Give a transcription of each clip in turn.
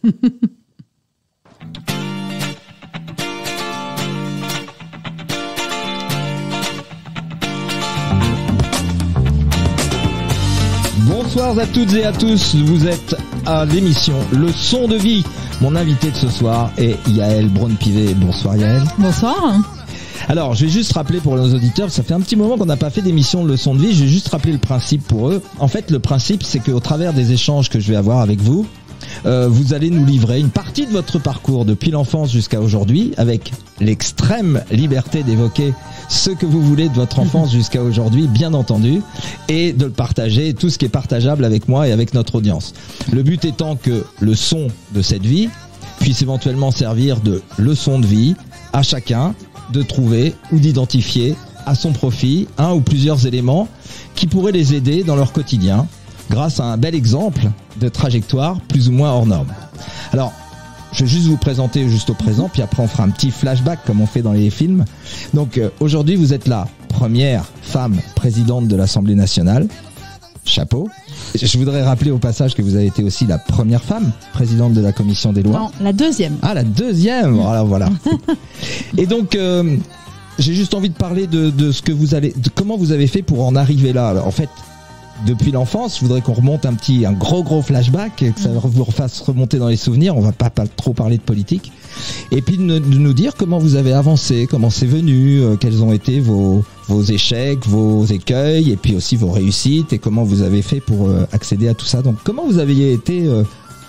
Bonsoir à toutes et à tous, vous êtes à l'émission Le Son de Vie. Mon invité de ce soir est Yaël Braun-Pivet. Bonsoir Yaël. Bonsoir. Alors, je vais juste rappeler pour nos auditeurs, ça fait un petit moment qu'on n'a pas fait d'émission de Leçon de Vie, je vais juste rappeler le principe pour eux. En fait, le principe, c'est qu'au travers des échanges que je vais avoir avec vous, vous allez nous livrer une partie de votre parcours depuis l'enfance jusqu'à aujourd'hui, avec l'extrême liberté d'évoquer ce que vous voulez de votre enfance jusqu'à aujourd'hui, bien entendu, et de le partager, tout ce qui est partageable avec moi et avec notre audience. Le but étant que le son de cette vie puisse éventuellement servir de leçon de vie à chacun, de trouver ou d'identifier à son profit un ou plusieurs éléments qui pourraient les aider dans leur quotidien grâce à un bel exemple de trajectoire plus ou moins hors norme. Alors, je vais juste vous présenter juste au présent, puis après on fera un petit flashback comme on fait dans les films. Donc aujourd'hui vous êtes la première femme présidente de l'Assemblée nationale. Chapeau. Je voudrais rappeler au passage que vous avez été aussi la première femme présidente de la commission des lois. Non, la deuxième. Ah, la deuxième. Voilà. Et donc, j'ai juste envie de parler de ce que vous allez, de comment vous avez fait pour en arriver là. Alors, en fait, depuis l'enfance, je voudrais qu'on remonte un gros flashback, que ça vous fasse remonter dans les souvenirs. On va pas trop parler de politique. Et puis de nous dire comment vous avez avancé, comment c'est venu, quels ont été vos échecs, vos écueils, et puis aussi vos réussites, et comment vous avez fait pour accéder à tout ça. Donc, comment vous aviez été enfant ?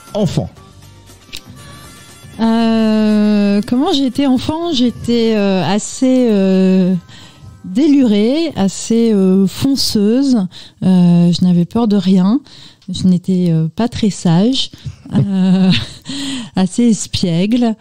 Comment j'ai été enfant ? J'étais assez délurée, assez fonceuse. Je n'avais peur de rien. Je n'étais pas très sage, assez espiègle,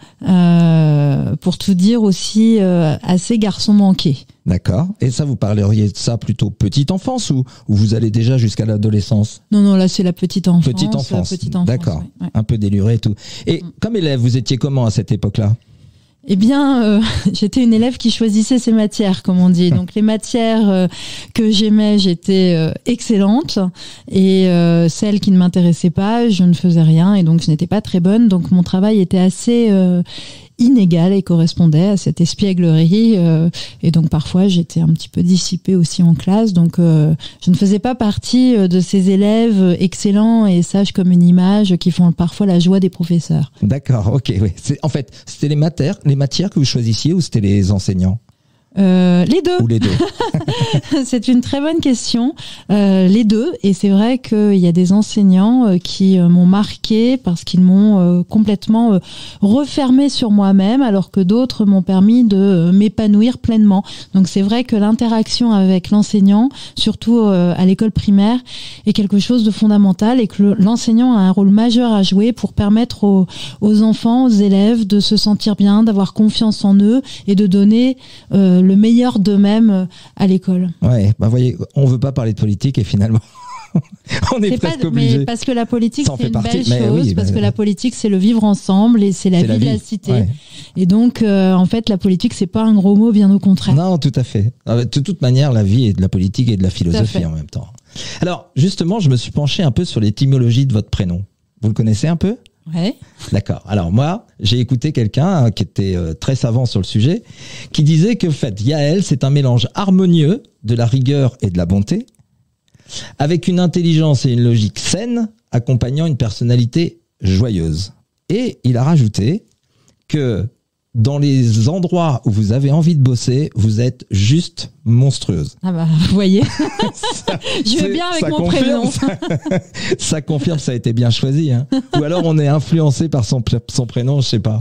pour tout dire aussi assez garçon manqué. D'accord. Et ça, vous parleriez de ça plutôt petite enfance ou vous allez déjà jusqu'à l'adolescence ? Non, là c'est la petite enfance. Petite enfance. D'accord. Ouais. Un peu déluré et tout. Et comme élève, vous étiez comment à cette époque-là ? Eh bien, j'étais une élève qui choisissait ses matières, comme on dit. Donc les matières que j'aimais, j'étais excellente, et celles qui ne m'intéressaient pas, je ne faisais rien, et donc je n'étais pas très bonne. Donc mon travail était assez inégal et correspondait à cette espièglerie, et donc parfois j'étais un petit peu dissipée aussi en classe. Donc je ne faisais pas partie de ces élèves excellents et sages comme une image qui font parfois la joie des professeurs. D'accord, ok, oui. En fait, c'était les matières que vous choisissiez ou c'était les enseignants ? Les deux. Ou les deux. C'est une très bonne question. Les deux. Et c'est vrai qu'il y a des enseignants qui m'ont marqué parce qu'ils m'ont complètement refermé sur moi-même, alors que d'autres m'ont permis de m'épanouir pleinement. Donc c'est vrai que l'interaction avec l'enseignant, surtout à l'école primaire, est quelque chose de fondamental, et que l'enseignant a un rôle majeur à jouer pour permettre aux enfants, aux élèves de se sentir bien, d'avoir confiance en eux et de donner le meilleur d'eux-mêmes à l'école. Ouais, voyez, on veut pas parler de politique et finalement on est presque obligé. Mais parce que la politique c'est une belle chose, oui, parce que la politique c'est le vivre ensemble et c'est la vie de la cité. Ouais. Et donc en fait la politique c'est pas un gros mot, bien au contraire. Non, tout à fait. De toute manière, la vie est de la politique et de la philosophie en même temps. Alors justement, je me suis penché un peu sur l'étymologie de votre prénom. Vous le connaissez un peu ? Ouais. D'accord. Alors moi, j'ai écouté quelqu'un qui était très savant sur le sujet, qui disait que en fait, Yaël, c'est un mélange harmonieux de la rigueur et de la bonté, avec une intelligence et une logique saine, accompagnant une personnalité joyeuse. Et il a rajouté que dans les endroits où vous avez envie de bosser, vous êtes juste monstrueuse. Ah bah, vous voyez, je veux bien avec mon prénom. Ça confirme, ça a été bien choisi. Hein. Ou alors on est influencé par son prénom, je sais pas.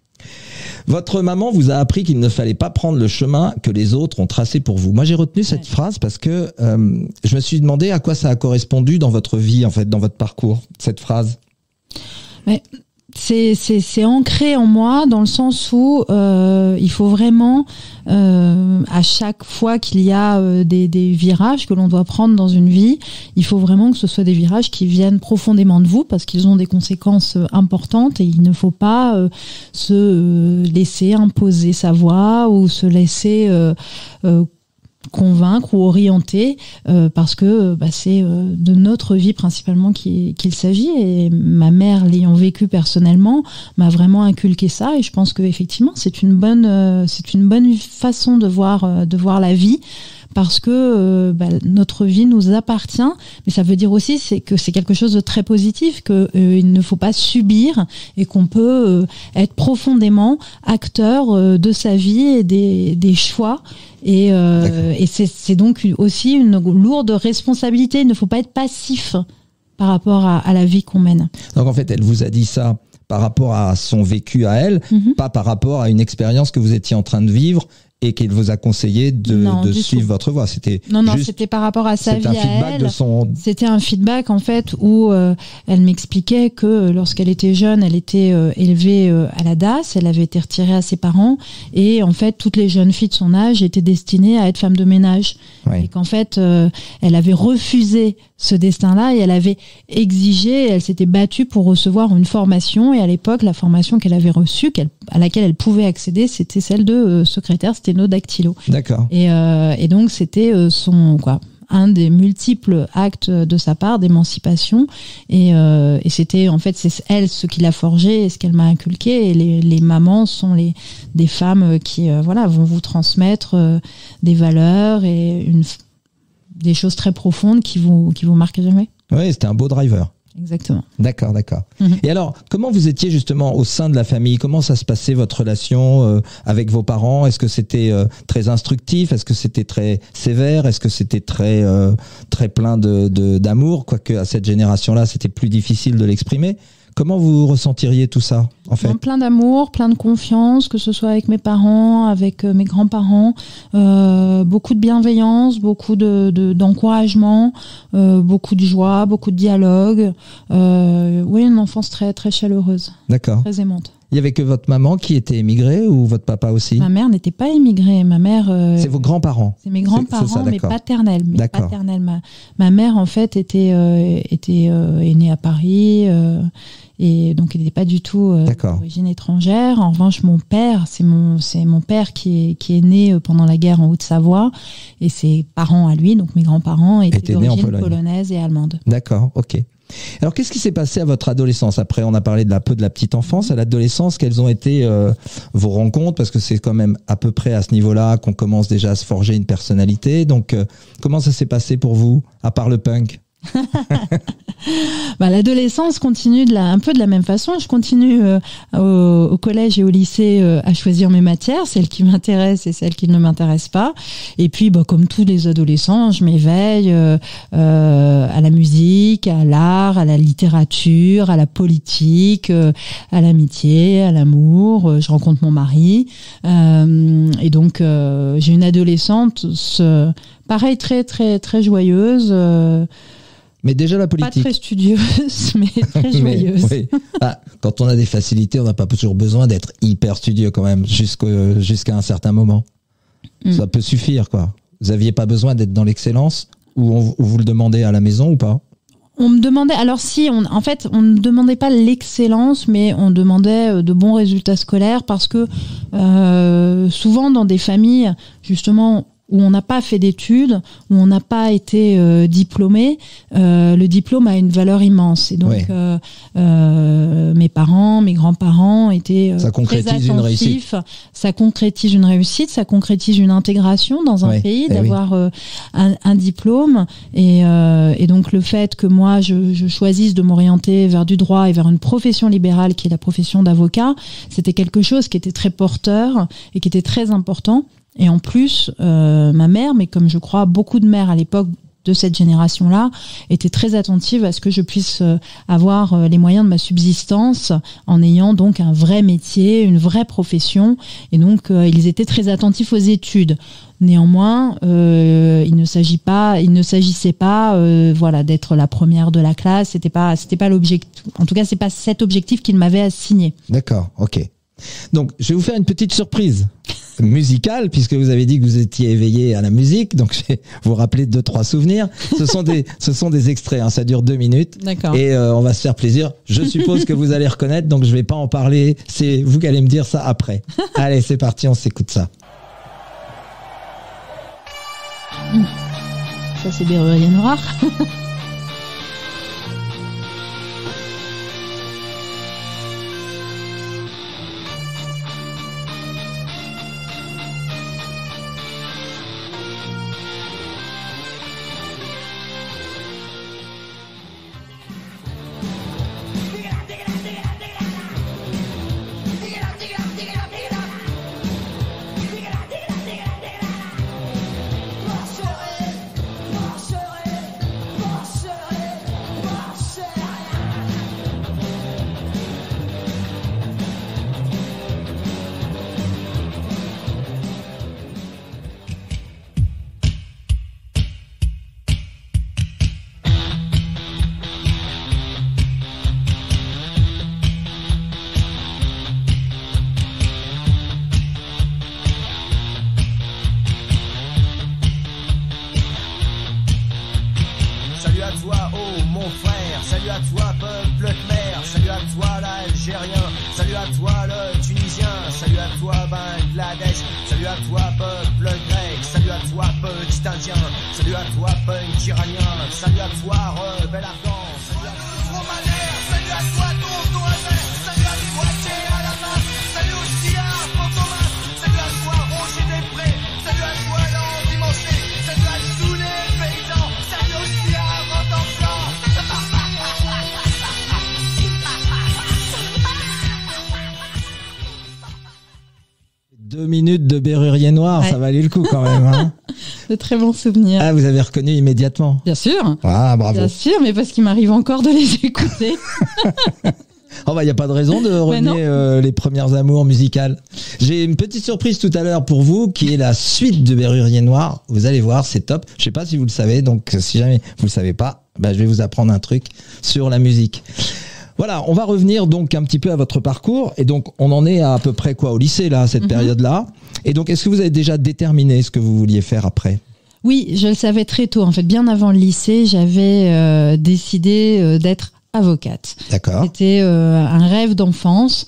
Votre maman vous a appris qu'il ne fallait pas prendre le chemin que les autres ont tracé pour vous. Moi, j'ai retenu cette phrase parce que je me suis demandé à quoi ça a correspondu dans votre vie, en fait, dans votre parcours, cette phrase. Mais c'est ancré en moi dans le sens où il faut vraiment à chaque fois qu'il y a des virages que l'on doit prendre dans une vie, il faut vraiment que ce soit des virages qui viennent profondément de vous parce qu'ils ont des conséquences importantes, et il ne faut pas se laisser imposer sa voie ou se laisser convaincre ou orienter parce que c'est de notre vie principalement qu'il s'agit, et ma mère, l'ayant vécu personnellement, m'a vraiment inculqué ça, et je pense que effectivement c'est une bonne façon de voir la vie, parce que notre vie nous appartient, mais ça veut dire aussi que c'est quelque chose de très positif, que il ne faut pas subir, et qu'on peut être profondément acteur de sa vie et des choix, et c'est donc aussi une lourde responsabilité. Il ne faut pas être passif par rapport à la vie qu'on mène. Donc en fait, elle vous a dit ça par rapport à son vécu à elle, pas par rapport à une expérience que vous étiez en train de vivre et qu'il vous a conseillé de suivre votre voie. C'était c'était par rapport à sa vie à elle. C'était un feedback en fait où elle m'expliquait que lorsqu'elle était jeune, elle était élevée à la DAS, elle avait été retirée à ses parents, et en fait toutes les jeunes filles de son âge étaient destinées à être femmes de ménage. Et qu'en fait elle avait refusé ce destin-là, et elle avait exigé, elle s'était battue pour recevoir une formation, et à l'époque la formation qu'elle avait reçue, à laquelle elle pouvait accéder, c'était celle de secrétaire sténodactylo. D'accord. Et donc c'était un des multiples actes de sa part d'émancipation, et c'était en fait c'est elle ce qui l'a forgé et ce qu'elle m'a inculqué, et les mamans sont des femmes qui vont vous transmettre des valeurs et des choses très profondes qui vous marquent à jamais. Oui, c'était un beau driver. Exactement. D'accord. Et alors, comment vous étiez justement au sein de la famille? Comment ça se passait, votre relation avec vos parents? Est-ce que c'était très instructif? Est-ce que c'était très sévère? Est-ce que c'était très plein d'amour? Quoique à cette génération-là, c'était plus difficile de l'exprimer. Comment vous ressentiriez tout ça, en fait? Plein d'amour, plein de confiance, que ce soit avec mes parents, avec mes grands-parents, beaucoup de bienveillance, beaucoup d'encouragement, beaucoup de joie, beaucoup de dialogue. Oui, une enfance très, très chaleureuse. D'accord. Très aimante. Il y avait que votre maman qui était émigrée, ou votre papa aussi? Ma mère n'était pas émigrée. Ma mère. C'est vos grands-parents? C'est mes grands-parents, mais paternels. D'accord. Ma mère, en fait, est née à Paris, et donc elle n'était pas du tout d'origine étrangère. En revanche, mon père, c'est mon père qui est né pendant la guerre en Haute-Savoie, et ses parents à lui, donc mes grands-parents, étaient d'origine polonaise et allemande. D'accord, ok. Alors, qu'est-ce qui s'est passé à votre adolescence? Après, on a parlé de la petite enfance. À l'adolescence, quelles ont été vos rencontres? Parce que c'est quand même à peu près à ce niveau-là qu'on commence déjà à se forger une personnalité. Donc, comment ça s'est passé pour vous, à part le punk? L'adolescence continue un peu de la même façon. Je continue au collège et au lycée à choisir mes matières, celles qui m'intéressent et celles qui ne m'intéressent pas. Et puis, comme tous les adolescents, je m'éveille à la musique, à l'art, à la littérature, à la politique, à l'amitié, à l'amour. Je rencontre mon mari. Et donc, j'ai une adolescente, pareil, très, très, très joyeuse. Mais déjà la politique. Pas très studieuse, mais très joyeuse. Oui. Quand on a des facilités, on n'a pas toujours besoin d'être hyper studieux quand même, jusqu'à un certain moment. Ça peut suffire, quoi. Vous n'aviez pas besoin d'être dans l'excellence, ou vous le demandez à la maison ou pas? On me demandait, alors si, on ne demandait pas l'excellence, mais on demandait de bons résultats scolaires, parce que souvent dans des familles, justement, où on n'a pas fait d'études, où on n'a pas été diplômé, le diplôme a une valeur immense. Et donc, mes parents, mes grands-parents étaient très attentifs. Ça concrétise une réussite, ça concrétise une intégration dans un pays, d'avoir un diplôme. Et donc, le fait que moi, je choisisse de m'orienter vers du droit et vers une profession libérale, qui est la profession d'avocat, c'était quelque chose qui était très porteur et qui était très important. Et en plus, ma mère, mais comme je crois beaucoup de mères à l'époque de cette génération-là, était très attentive à ce que je puisse avoir les moyens de ma subsistance en ayant donc un vrai métier, une vraie profession. Et donc, ils étaient très attentifs aux études. Néanmoins, il ne s'agissait pas, d'être la première de la classe. C'était pas l'objectif. En tout cas, c'est pas cet objectif qu'ils m'avaient assigné. D'accord, ok. Donc, je vais vous faire une petite surprise musicale, puisque vous avez dit que vous étiez éveillé à la musique. Donc, je vais vous rappeler 2-3 souvenirs. Ce sont des extraits, hein, ça dure 2 minutes. D'accord. Et on va se faire plaisir. Je suppose que vous allez reconnaître, donc je vais pas en parler. C'est vous qui allez me dire ça après. Allez, c'est parti, on s'écoute ça. Ça, c'est Berrurier Noir. Salut à toi, oh mon frère, salut à toi, peuple khmer, salut à toi l'Algérien, salut à toi le Tunisien, salut à toi Bangladesh, salut à toi peuple grec, salut à toi petit indien, salut à toi punk iranien, salut à toi rebelle afghan, salut à toi romaner, salut à toi tonton Azer, salut à toi Thé à la main, salut aussi à Fantomas, salut à toi Roger Després, salut à toi l'endimanché, salut à tous les paysans, salut aussi à Rotenflan. 2 minutes de Berrurier Noir, Ouais. ça valait le coup quand même. Hein. De très bons souvenirs. Ah, vous avez reconnu immédiatement. Bien sûr. Ah, bravo. Bien sûr, mais parce qu'il m'arrive encore de les écouter. Oh bah, il n'y a pas de raison de renier les premières amours musicales. J'ai une petite surprise tout à l'heure pour vous, qui est la suite de Berrurier Noir. Vous allez voir, c'est top. Je sais pas si vous le savez, donc si jamais vous le savez pas, bah, je vais vous apprendre un truc sur la musique. Voilà, on va revenir donc un petit peu à votre parcours. Et donc, on en est à peu près quoi au lycée, là, à cette période-là. Et donc, est-ce que vous avez déjà déterminé ce que vous vouliez faire après? Oui, je le savais très tôt. En fait, bien avant le lycée, j'avais décidé d'être avocate. D'accord. C'était un rêve d'enfance.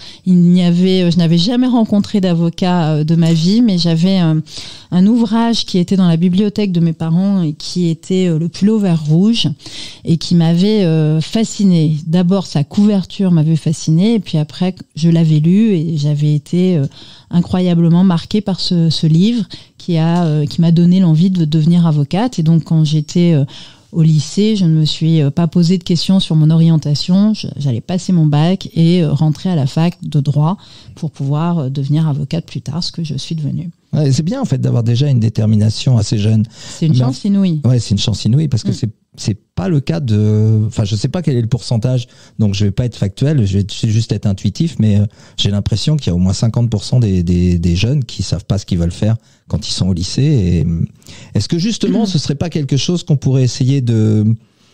Je n'avais jamais rencontré d'avocat de ma vie, mais j'avais un ouvrage qui était dans la bibliothèque de mes parents et qui était Le Pull Vert Rouge et qui m'avait fascinée. D'abord, sa couverture m'avait fascinée et puis après, je l'avais lu et j'avais été incroyablement marquée par ce livre qui m'a donné l'envie de devenir avocate. Et donc, quand j'étais au lycée, je ne me suis pas posé de questions sur mon orientation. J'allais passer mon bac et rentrer à la fac de droit pour pouvoir devenir avocate plus tard, ce que je suis devenue. Ouais, c'est bien en fait d'avoir déjà une détermination assez jeune. C'est une chance inouïe. Ouais, c'est une chance inouïe parce que c'est pas le cas de. Enfin, je sais pas quel est le pourcentage, donc je vais pas être factuel, je vais juste être intuitif, mais j'ai l'impression qu'il y a au moins 50% des jeunes qui savent pas ce qu'ils veulent faire quand ils sont au lycée. Et est-ce que justement, ce serait pas quelque chose qu'on pourrait essayer de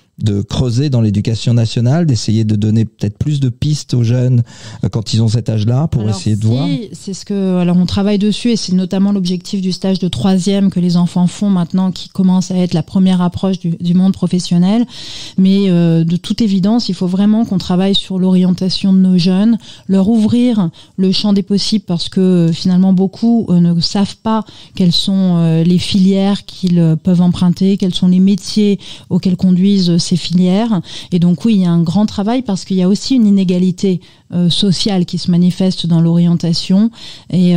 creuser dans l'éducation nationale, d'essayer de donner peut-être plus de pistes aux jeunes quand ils ont cet âge-là pour essayer de voir. C'est ce que, alors on travaille dessus et c'est notamment l'objectif du stage de 3e que les enfants font maintenant, qui commence à être la première approche du monde professionnel. Mais de toute évidence, il faut vraiment qu'on travaille sur l'orientation de nos jeunes, leur ouvrir le champ des possibles parce que finalement beaucoup ne savent pas quelles sont les filières qu'ils peuvent emprunter, quels sont les métiers auxquels conduisent ces filières. Et donc oui, il y a un grand travail parce qu'il y a aussi une inégalité sociale qui se manifeste dans l'orientation et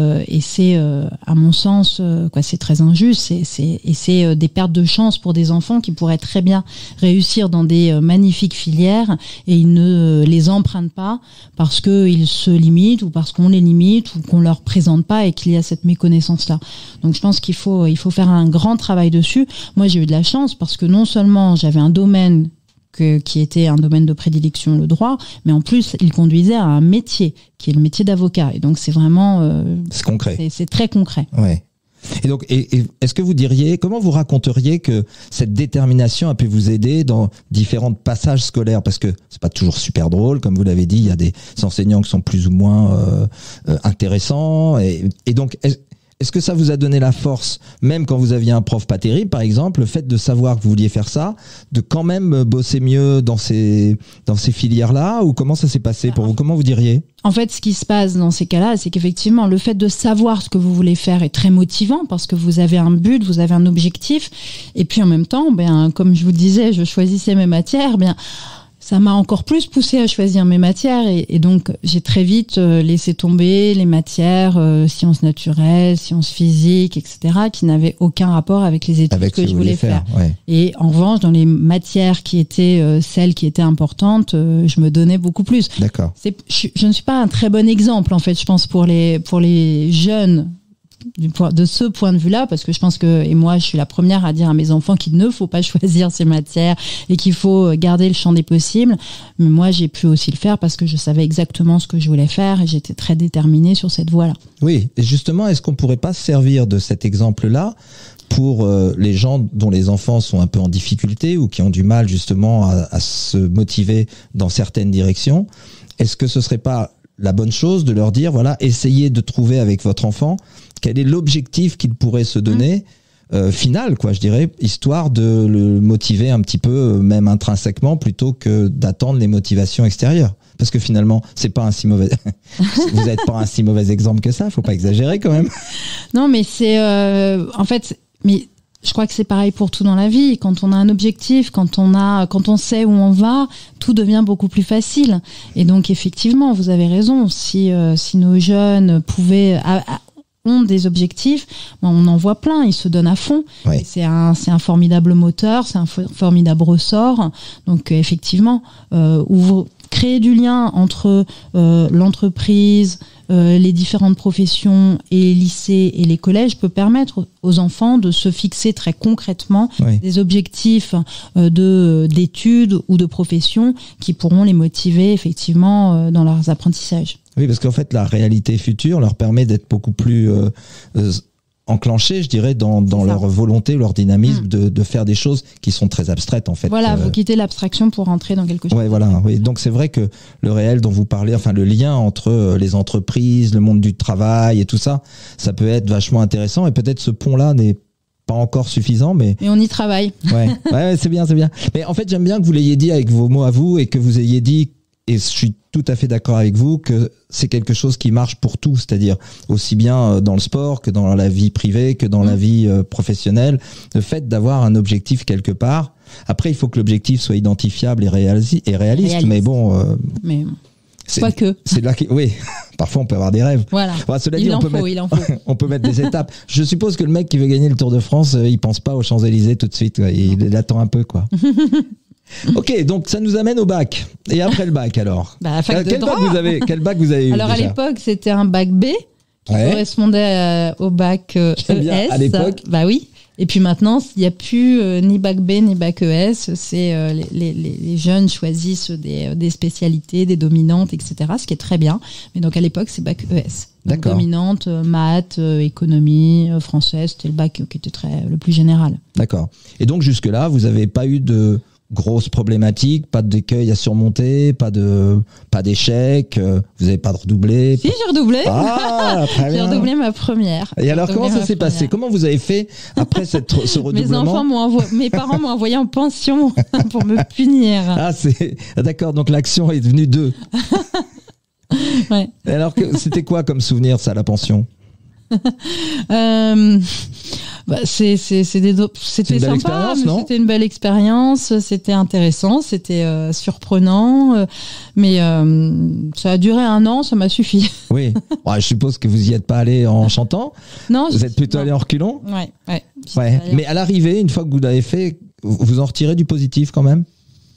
c'est à mon sens c'est très injuste, c'est des pertes de chance pour des enfants qui pourraient très bien réussir dans des magnifiques filières et ils ne les empruntent pas parce que ils se limitent ou parce qu'on les limite ou qu'on leur présente pas et qu'il y a cette méconnaissance là. Donc je pense qu'il faut faire un grand travail dessus. Moi j'ai eu de la chance parce que non seulement j'avais un domaine qui était un domaine de prédilection, le droit, mais en plus, il conduisait à un métier, qui est le métier d'avocat. Et donc, c'est vraiment... c'est concret. C'est très concret. Ouais. Et donc, est-ce que vous diriez, comment vous raconteriez que cette détermination a pu vous aider dans différents passages scolaires? Parce que c'est pas toujours super drôle, comme vous l'avez dit, il y a des enseignants qui sont plus ou moins intéressants. Et donc, Est-ce que ça vous a donné la force, même quand vous aviez un prof pas terrible, par exemple, le fait de savoir que vous vouliez faire ça, de quand même bosser mieux dans ces filières-là, ou comment ça s'est passé pour vous? Comment vous diriez? En fait, ce qui se passe dans ces cas-là, c'est qu'effectivement, le fait de savoir ce que vous voulez faire est très motivant parce que vous avez un but, vous avez un objectif. Et puis en même temps, comme je vous disais, je choisissais mes matières, ça m'a encore plus poussé à choisir mes matières et donc j'ai très vite laissé tomber les matières sciences naturelles, sciences physiques, etc., qui n'avaient aucun rapport avec les études que je voulais faire. Ouais. Et en revanche, dans les matières qui étaient celles qui étaient importantes, je me donnais beaucoup plus. D'accord. Je ne suis pas un très bon exemple, en fait, je pense, pour les jeunes, de ce point de vue-là, parce que je pense que, et moi je suis la première à dire à mes enfants qu'il ne faut pas choisir ces matières et qu'il faut garder le champ des possibles, mais moi j'ai pu aussi le faire parce que je savais exactement ce que je voulais faire et j'étais très déterminée sur cette voie-là. Oui, et justement, est-ce qu'on pourrait pas se servir de cet exemple-là pour les gens dont les enfants sont un peu en difficulté ou qui ont du mal justement à se motiver dans certaines directions? Est-ce que ce serait pas la bonne chose de leur dire, voilà, essayez de trouver avec votre enfant quel est l'objectif qu'il pourrait se donner final, quoi, je dirais, histoire de le motiver un petit peu, même intrinsèquement, plutôt que d'attendre les motivations extérieures. Parce que finalement, c'est pas un si mauvais, vous n'êtes pas un si mauvais exemple que ça, faut pas exagérer quand même. Non, mais c'est, en fait, mais je crois que c'est pareil pour tout dans la vie. Quand on a un objectif, quand on sait où on va, tout devient beaucoup plus facile. Et donc, effectivement, vous avez raison. Si nos jeunes ont des objectifs, on en voit plein. Ils se donnent à fond. Oui. C'est un formidable moteur, c'est un formidable ressort. Donc, effectivement, créer du lien entre l'entreprise, les différentes professions et les lycées et les collèges peut permettre aux enfants de se fixer très concrètement des objectifs d'études ou de profession qui pourront les motiver effectivement dans leurs apprentissages. Oui, parce qu'en fait, la réalité future leur permet d'être beaucoup plus enclenchés, je dirais, dans leur volonté, leur dynamisme de faire des choses qui sont très abstraites, en fait. Voilà, vous quittez l'abstraction pour rentrer dans quelque chose. Ouais, voilà. Oui. Donc, c'est vrai que le réel dont vous parlez, enfin, le lien entre les entreprises, le monde du travail et tout ça, ça peut être vachement intéressant et peut-être ce pont-là n'est pas encore suffisant, mais on y travaille. Ouais, c'est bien, c'est bien. Mais en fait, j'aime bien que vous l'ayez dit avec vos mots à vous et que vous ayez dit, et je suis tout à fait d'accord avec vous, que c'est quelque chose qui marche pour tout, c'est-à-dire aussi bien dans le sport que dans la vie privée, que dans la vie professionnelle. Le fait d'avoir un objectif quelque part. Après, il faut que l'objectif soit identifiable et réaliste. Mais bon... Quoique. C'est là oui, parfois on peut avoir des rêves. Voilà. Bon, cela dit, il en faut. On peut mettre des étapes. Je suppose que le mec qui veut gagner le Tour de France, il pense pas aux Champs-Élysées tout de suite. Il attend un peu, quoi. Ok, donc ça nous amène au bac. Et après le bac, alors quel bac vous avez eu? Alors déjà à l'époque, c'était un bac B qui correspondait au bac ES. À l'époque. Bah oui. Et puis maintenant, il n'y a plus ni bac B ni bac ES. C'est les jeunes choisissent des spécialités, des dominantes, etc. Ce qui est très bien. Mais donc à l'époque, c'est bac ES. Donc, D'accord. Dominante, maths, économie, français. C'était le bac qui était le plus général. D'accord. Et donc jusque-là, vous n'avez pas eu de grosses problématiques, pas d'écueil à surmonter, pas d'échec, vous n'avez pas redoublé? Si, j'ai redoublé. Ah, très bien. J'ai redoublé ma première. Et alors, comment ça s'est passé? Comment vous avez fait après ce redoublement? Mes parents m'ont envoyé en pension pour me punir. D'accord, donc l'action est devenue 2. Ouais. Et alors, c'était quoi comme souvenir, ça, la pension? C'était sympa, mais c'était une belle expérience, c'était intéressant, c'était surprenant, mais ça a duré 1 an, ça m'a suffi. Oui, je suppose que vous y êtes pas allé en chantant. Non, vous êtes plutôt allé en reculant. Ouais. Mais à l'arrivée, une fois que vous l'avez fait, vous en retirez du positif quand même?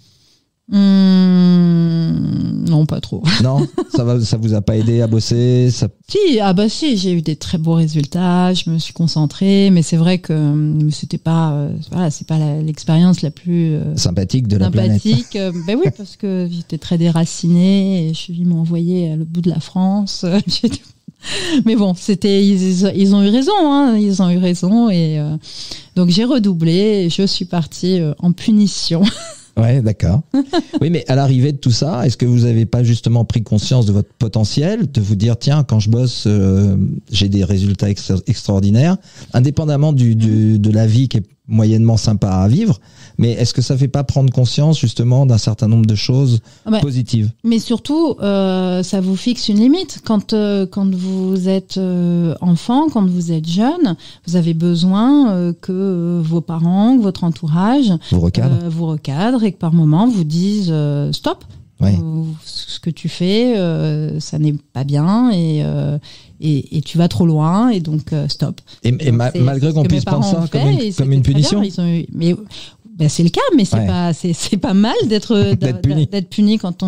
Non, pas trop. Non, ça vous a pas aidé à bosser? Si, j'ai eu des très beaux résultats, je me suis concentrée, mais c'est vrai que c'était pas, c'est pas l'expérience la plus sympathique de la planète. Ben oui, parce que j'étais très déracinée et ils m'ont envoyé à l'autre bout de la France. Mais bon, ils ont eu raison, ils ont eu raison et donc j'ai redoublé et je suis partie en punition. Ouais, d'accord. Oui, mais à l'arrivée de tout ça, est-ce que vous n'avez pas justement pris conscience de votre potentiel, de vous dire, tiens, quand je bosse, j'ai des résultats extraordinaires, indépendamment de la vie qui est moyennement sympa à vivre, mais est-ce que ça fait pas prendre conscience justement d'un certain nombre de choses positives? Mais surtout, ça vous fixe une limite. Quand vous êtes enfant, quand vous êtes jeune, vous avez besoin que vos parents, que votre entourage vous recadrent et que par moment vous disent stop. Ouais. Ce que tu fais, ça n'est pas bien et tu vas trop loin et donc stop. Et malgré qu'on puisse prendre ça comme une punition. C'est le cas, mais c'est pas mal d'être puni quand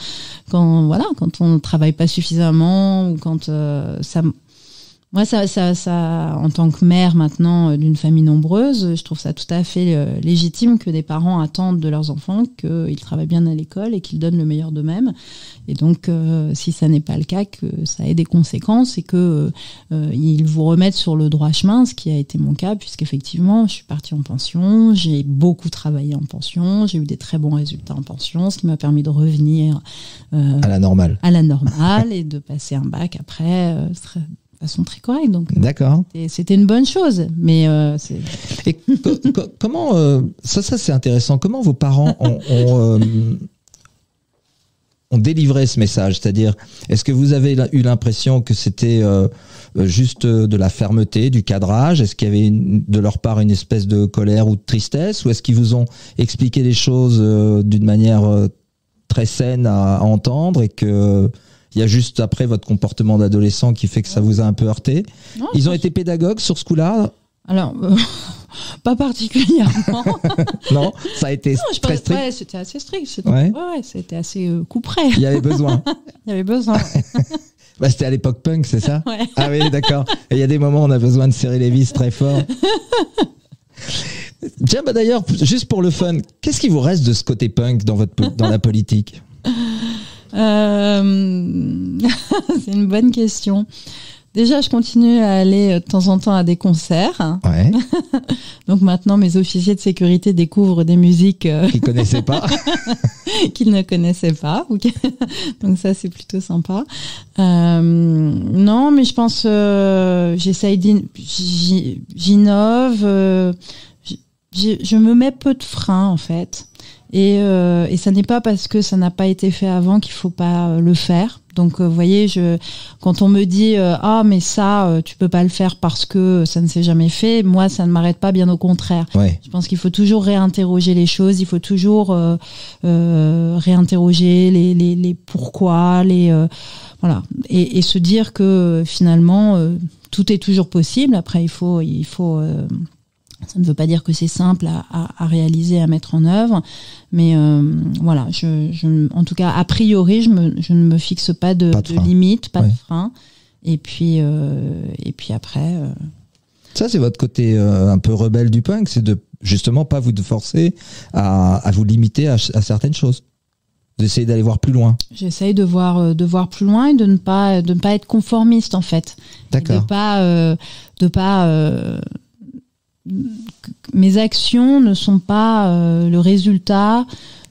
on travaille pas suffisamment ou quand ça. Moi, ça, en tant que mère maintenant d'une famille nombreuse, je trouve ça tout à fait légitime que des parents attendent de leurs enfants qu'ils travaillent bien à l'école et qu'ils donnent le meilleur d'eux-mêmes. Et donc, si ça n'est pas le cas, que ça ait des conséquences et que ils vous remettent sur le droit chemin, ce qui a été mon cas, puisqu'effectivement, je suis partie en pension, j'ai beaucoup travaillé en pension, j'ai eu des très bons résultats en pension, ce qui m'a permis de revenir à la normale et de passer un bac après. Façon très correcte, donc d'accord. C'était une bonne chose, mais et comment ça c'est intéressant, comment vos parents ont délivré ce message, c'est-à-dire est-ce que vous avez eu l'impression que c'était juste de la fermeté, du cadrage, est-ce qu'il y avait de leur part une espèce de colère ou de tristesse, ou est-ce qu'ils vous ont expliqué les choses d'une manière très saine à entendre et que il y a juste après votre comportement d'adolescent qui fait que ça vous a un peu heurté? Non, ils ont été pédagogues sur ce coup-là? Alors, pas particulièrement. Non, ça a été très strict. Ouais, c'était assez strict. C'était assez coup près. Il y avait besoin. Il y avait besoin. C'était à l'époque punk, c'est ça? Ouais. Ah oui, d'accord. Et il y a des moments où on a besoin de serrer les vis très fort. Tiens, d'ailleurs, juste pour le fun, qu'est-ce qui vous reste de ce côté punk dans la politique? C'est une bonne question. Déjà, je continue à aller de temps en temps à des concerts. Ouais. Donc maintenant, mes officiers de sécurité découvrent des musiques qu'ils connaissaient pas, qu'ils ne connaissaient pas. Donc ça, c'est plutôt sympa. Non, mais je pense, j'essaye j'innove. Je me mets peu de freins en fait. Et ça n'est pas parce que ça n'a pas été fait avant qu'il faut pas le faire. Donc, vous voyez, quand on me dit mais ça, tu peux pas le faire parce que ça ne s'est jamais fait, moi, ça ne m'arrête pas, bien au contraire. Ouais. Je pense qu'il faut toujours réinterroger les choses, il faut toujours réinterroger les pourquoi, voilà, et se dire que finalement tout est toujours possible. Après, il faut ça ne veut pas dire que c'est simple à réaliser, à mettre en œuvre, mais voilà, en tout cas, a priori, je ne me fixe pas de limite, pas de frein. Et puis après. Ça, c'est votre côté un peu rebelle du punk, c'est de justement pas vous forcer à vous limiter à certaines choses. Vous essayez d'aller voir plus loin. J'essaye de voir plus loin et de ne pas être conformiste en fait. D'accord. De pas mes actions ne sont pas le résultat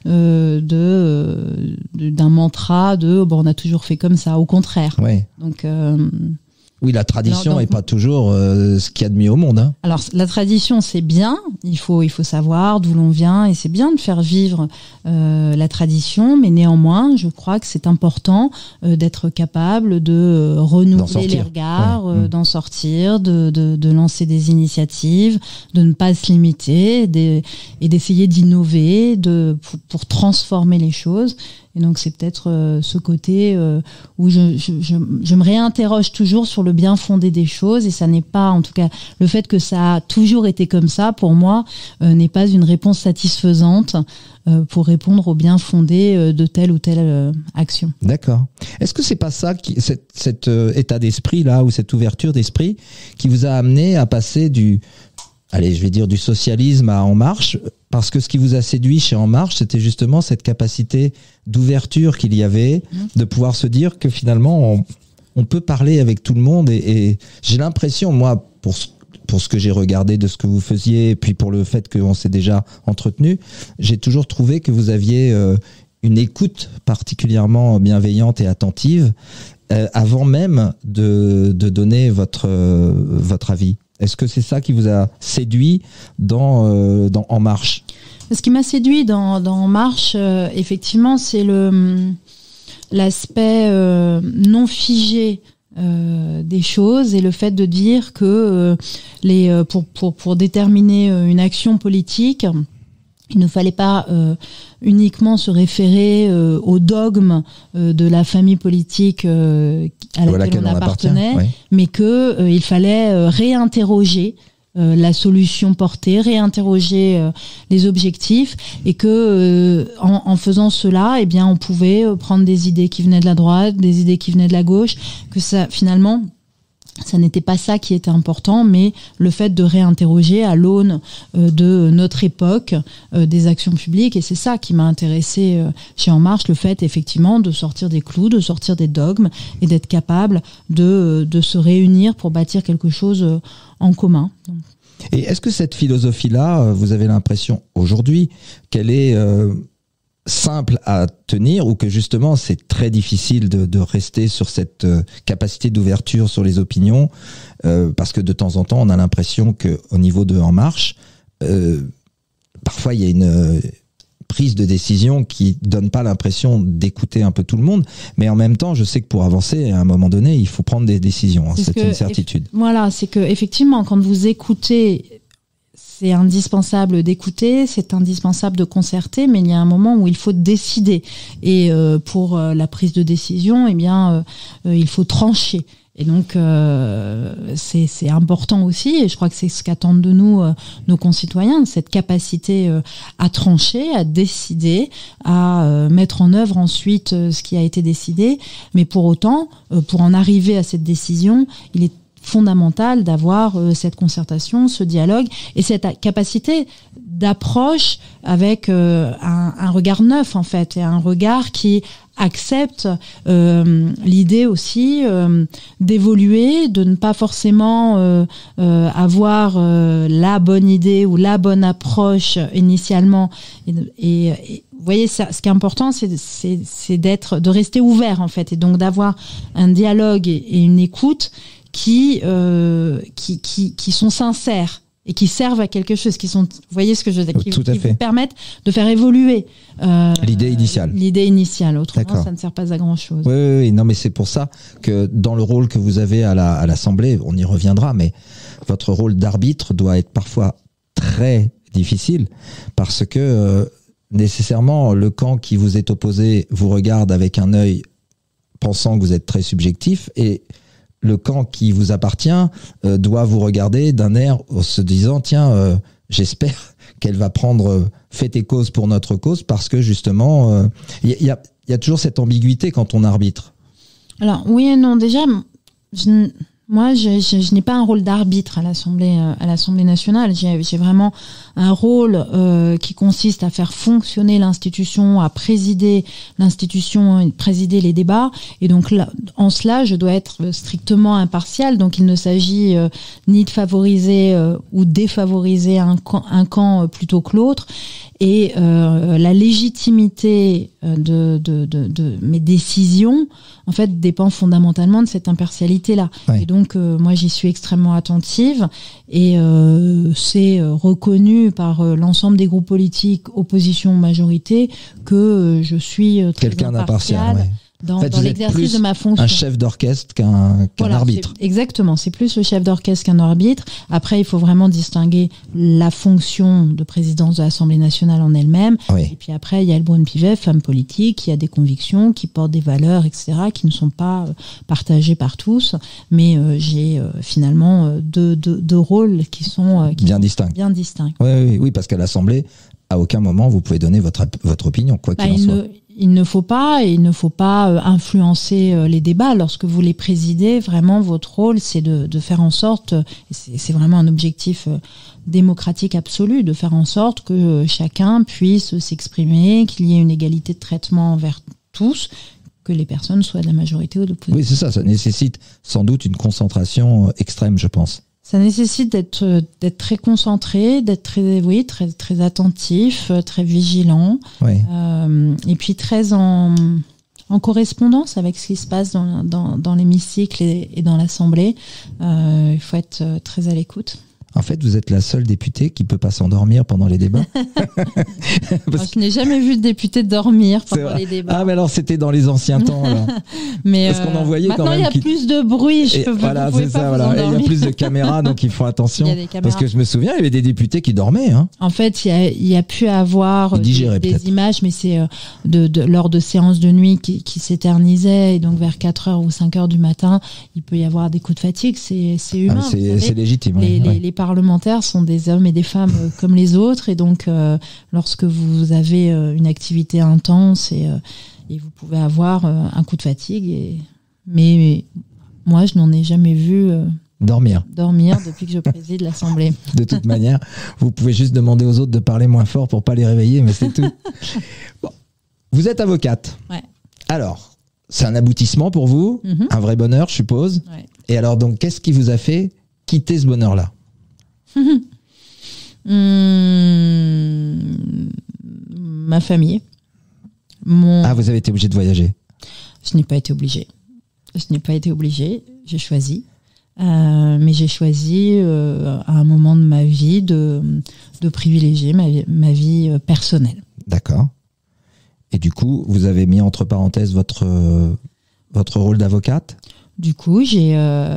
d'un mantra on a toujours fait comme ça, au contraire. Ouais. Donc oui, la tradition n'est pas toujours ce qu'il y a de mieux au monde. Hein. Alors, la tradition, c'est bien. Il faut savoir d'où l'on vient et c'est bien de faire vivre la tradition. Mais néanmoins, je crois que c'est important d'être capable de renouveler les regards, d'en sortir, de lancer des initiatives, de ne pas se limiter et d'essayer d'innover pour transformer les choses. Et donc c'est peut-être ce côté où je me réinterroge toujours sur le bien fondé des choses, et ça n'est pas, en tout cas, le fait que ça a toujours été comme ça, pour moi, n'est pas une réponse satisfaisante pour répondre au bien fondé de telle ou telle action. D'accord. Est-ce que c'est pas ça, cet état d'esprit là, ou cette ouverture d'esprit qui vous a amené à passer du socialisme à En Marche? Parce que ce qui vous a séduit chez En Marche, c'était justement cette capacité d'ouverture qu'il y avait, de pouvoir se dire que finalement, on peut parler avec tout le monde. Et j'ai l'impression, moi, pour ce que j'ai regardé de ce que vous faisiez, et puis pour le fait qu'on s'est déjà entretenu, j'ai toujours trouvé que vous aviez une écoute particulièrement bienveillante et attentive avant même de donner votre avis. Est-ce que c'est ça qui vous a séduit dans En Marche ? Ce qui m'a séduit dans En Marche, effectivement, c'est l'aspect non figé des choses et le fait de dire que pour déterminer une action politique, il ne fallait pas uniquement se référer au dogme de la famille politique à laquelle on appartenait, oui. Mais que il fallait réinterroger la solution portée, réinterroger les objectifs, et que en faisant cela, eh bien, on pouvait prendre des idées qui venaient de la droite, des idées qui venaient de la gauche, que ça finalement ça n'était pas ça qui était important, mais le fait de réinterroger à l'aune de notre époque des actions publiques. Et c'est ça qui m'a intéressée chez En Marche, le fait effectivement de sortir des clous, de sortir des dogmes et d'être capable de se réunir pour bâtir quelque chose en commun. Et est-ce que cette philosophie-là, vous avez l'impression aujourd'hui qu'elle est simple à tenir, ou que justement c'est très difficile de rester sur cette capacité d'ouverture sur les opinions, parce que de temps en temps on a l'impression que au niveau de En Marche, parfois il y a une prise de décision qui donne pas l'impression d'écouter un peu tout le monde, mais en même temps je sais que pour avancer à un moment donné il faut prendre des décisions, hein, c'est une certitude. Voilà, c'est que effectivement quand vous écoutez, c'est indispensable d'écouter, c'est indispensable de concerter, mais il y a un moment où il faut décider. Et pour la prise de décision, eh bien, il faut trancher. Et donc, c'est important aussi, et je crois que c'est ce qu'attendent de nous nos concitoyens, cette capacité à trancher, à décider, à mettre en œuvre ensuite ce qui a été décidé. Mais pour autant, pour en arriver à cette décision, il est fondamental d'avoir cette concertation, ce dialogue et cette capacité d'approche avec un regard neuf en fait, et un regard qui accepte l'idée aussi d'évoluer, de ne pas forcément avoir la bonne idée ou la bonne approche initialement. Et vous voyez, ça, ce qui est important, c'est de rester ouvert en fait, et donc d'avoir un dialogue et une écoute qui sont sincères et qui servent à quelque chose, vous voyez ce que je veux dire, qui vous permettent de faire évoluer l'idée initiale. Autrement, ça ne sert pas à grand chose. Oui, non, mais c'est pour ça que dans le rôle que vous avez à l'Assemblée, on y reviendra, mais votre rôle d'arbitre doit être parfois très difficile, parce que nécessairement le camp qui vous est opposé vous regarde avec un œil pensant que vous êtes très subjectif, et le camp qui vous appartient doit vous regarder d'un air en se disant tiens, j'espère qu'elle va prendre fait et cause pour notre cause, parce que justement il y a toujours cette ambiguïté quand on arbitre. Alors oui et non, déjà moi je n'ai pas un rôle d'arbitre à l'Assemblée nationale. J'ai vraiment un rôle qui consiste à faire fonctionner l'institution, à présider l'institution, présider les débats, et donc là, en cela je dois être strictement impartial. Donc il ne s'agit ni de favoriser ou défavoriser un camp plutôt que l'autre. Et la légitimité de mes décisions, en fait, dépend fondamentalement de cette impartialité-là. Ouais. Et donc, moi, j'y suis extrêmement attentive, et c'est reconnu par l'ensemble des groupes politiques, opposition, majorité, que je suis très quelqu'un d'impartial. Ouais. Dans l'exercice de ma fonction. Un chef d'orchestre qu'un arbitre. Exactement, c'est plus le chef d'orchestre qu'un arbitre. Après, il faut vraiment distinguer la fonction de présidence de l'Assemblée nationale en elle-même. Oui. Et puis après, il y a le Brune-Pivet, femme politique, qui a des convictions, qui porte des valeurs, etc., qui ne sont pas partagées par tous. Mais j'ai finalement deux rôles qui sont bien distincts. Bien distincts. Oui, parce qu'à l'Assemblée, à aucun moment vous pouvez donner votre opinion, quoi qu'il en soit. Il ne faut pas influencer les débats lorsque vous les présidez. Vraiment, votre rôle, c'est de faire en sorte, c'est vraiment un objectif démocratique absolu, de faire en sorte que chacun puisse s'exprimer, qu'il y ait une égalité de traitement envers tous, que les personnes soient de la majorité ou de l'opposition. Oui, c'est ça. Ça nécessite sans doute une concentration extrême, je pense. Ça nécessite d'être très concentré, d'être très attentif, très vigilant, Oui. et puis très en correspondance avec ce qui se passe dans l'hémicycle et dans l'Assemblée. Il faut être très à l'écoute. En fait, vous êtes la seule députée qui peut pas s'endormir pendant les débats. Moi, je n'ai jamais vu de député dormir pendant les débats. Ah, mais alors c'était dans les anciens temps. Alors. Mais parce qu'on en voyait maintenant, quand même. Il y a plus de bruit. Voilà, c'est ça. Voilà. Et il y a plus de caméras, donc il faut attention. Il y a des caméras. Parce que je me souviens, il y avait des députés qui dormaient. Hein. En fait, il y a pu avoir des images, mais c'est lors de séances de nuit qui s'éternisaient, et donc vers 4h ou 5h du matin, il peut y avoir des coups de fatigue. C'est humain. C'est légitime. Les parlementaires sont des hommes et des femmes comme les autres, et donc lorsque vous avez une activité intense et vous pouvez avoir un coup de fatigue, mais moi je n'en ai jamais vu dormir depuis que je préside l'Assemblée. De toute manière, vous pouvez juste demander aux autres de parler moins fort pour pas les réveiller, mais c'est tout. Bon. Vous êtes avocate. Ouais. Alors, c'est un aboutissement pour vous, un vrai bonheur, je suppose. Ouais. Et alors donc, qu'est-ce qui vous a fait quitter ce bonheur-là? Ma famille. Ah, vous avez été obligé de voyager? Je n'ai pas été obligée. J'ai choisi. Mais j'ai choisi à un moment de ma vie de privilégier ma vie personnelle. D'accord. Et du coup, vous avez mis entre parenthèses votre rôle d'avocate? Du coup, j'ai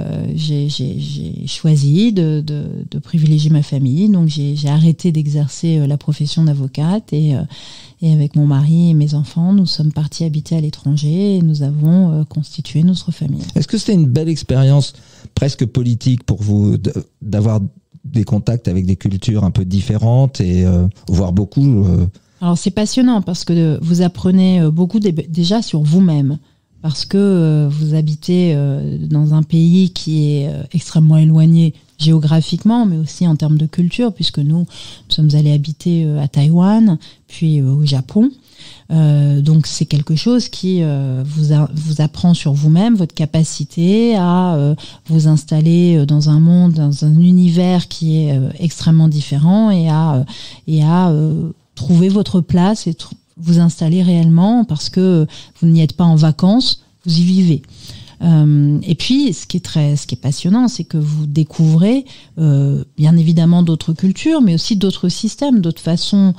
choisi de privilégier ma famille. Donc, j'ai arrêté d'exercer la profession d'avocate et avec mon mari et mes enfants, nous sommes partis habiter à l'étranger et nous avons constitué notre famille. Est-ce que c'était une belle expérience presque politique pour vous d'avoir des contacts avec des cultures un peu différentes et voire beaucoup Alors, c'est passionnant parce que vous apprenez beaucoup déjà sur vous-même. Parce que vous habitez dans un pays qui est extrêmement éloigné géographiquement, mais aussi en termes de culture, puisque nous sommes allés habiter à Taïwan, puis au Japon. Donc c'est quelque chose qui vous apprend sur vous-même, votre capacité à vous installer dans un monde, dans un univers qui est extrêmement différent et à trouver votre place et vous installer réellement parce que vous n'y êtes pas en vacances, vous y vivez. Et puis, ce qui est passionnant, c'est que vous découvrez bien évidemment d'autres cultures, mais aussi d'autres systèmes, d'autres façons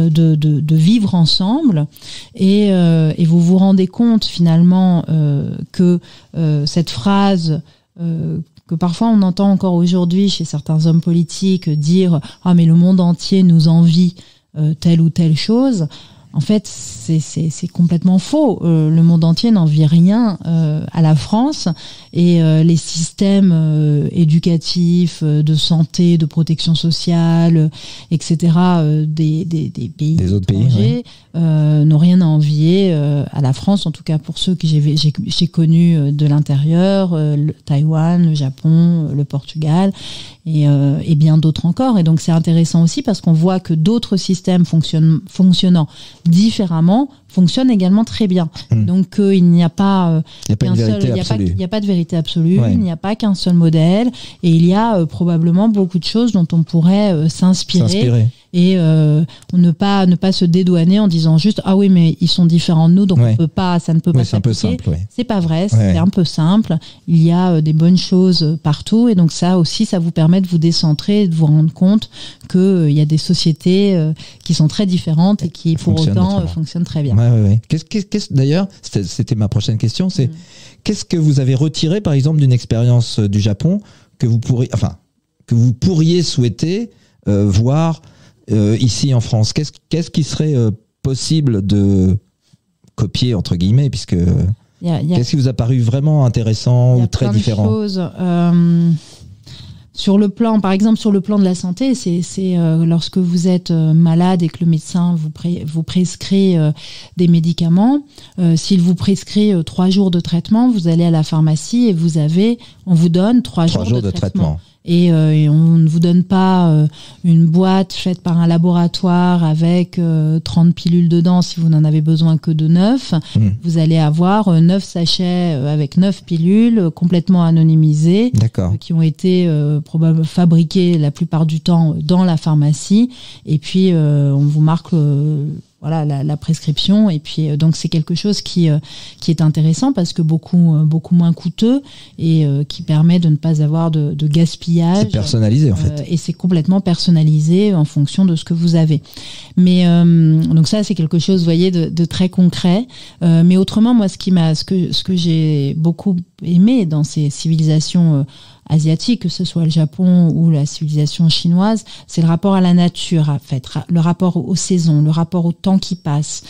de vivre ensemble. Et vous vous rendez compte finalement que cette phrase que parfois on entend encore aujourd'hui chez certains hommes politiques dire « Ah, mais le monde entier nous envie telle ou telle chose », en fait, c'est complètement faux. Le monde entier n'envie rien à la France et les systèmes éducatifs, de santé, de protection sociale, etc. Des pays des autres étrangers n'ont rien à envier à la France. En tout cas, pour ceux que j'ai connus de l'intérieur, le Taïwan, le Japon, le Portugal et bien d'autres encore. Et donc, c'est intéressant aussi parce qu'on voit que d'autres systèmes fonctionnant différemment fonctionnent également très bien. Donc il n'y a pas il n'y a pas de vérité absolue, il n'y a pas qu'un seul modèle et il y a probablement beaucoup de choses dont on pourrait s'inspirer. Et ne pas se dédouaner en disant juste ah oui mais ils sont différents de nous donc on peut pas, ça ne peut pas s'appliquer. C'est un peu simple. C'est pas vrai, c'est un peu simple. Il y a des bonnes choses partout et donc ça aussi ça vous permet de vous décentrer et de vous rendre compte que il y a des sociétés qui sont très différentes et qui pour autant fonctionnent très bien. Ouais. D'ailleurs, c'était ma prochaine question, c'est qu'est-ce que vous avez retiré par exemple d'une expérience du Japon que vous pourriez souhaiter voir ici en France? Qu'est-ce qui serait possible de copier entre guillemets puisque qu'est-ce qui vous a paru vraiment intéressant ou très différent? Sur le plan, par exemple, sur le plan de la santé, c'est lorsque vous êtes malade et que le médecin vous prescrit des médicaments. S'il vous prescrit 3 jours de traitement, vous allez à la pharmacie et on vous donne 3 jours de traitement. et on ne vous donne pas une boîte faite par un laboratoire avec 30 pilules dedans si vous n'en avez besoin que de 9. Vous allez avoir 9 sachets avec 9 pilules complètement anonymisées. D'accord. Qui ont été probablement fabriquées la plupart du temps dans la pharmacie, et puis on vous marque voilà la prescription, et puis donc c'est quelque chose qui est intéressant parce que beaucoup moins coûteux, et qui permet de ne pas avoir de gaspillage. C'est personnalisé en fait. Et c'est complètement personnalisé en fonction de ce que vous avez. Mais donc ça c'est quelque chose, vous voyez, de très concret. Mais autrement, moi ce que j'ai beaucoup aimé dans ces civilisations asiatiques, que ce soit le Japon ou la civilisation chinoise, c'est le rapport à la nature, en fait, le rapport aux saisons, le rapport au temps qui passe,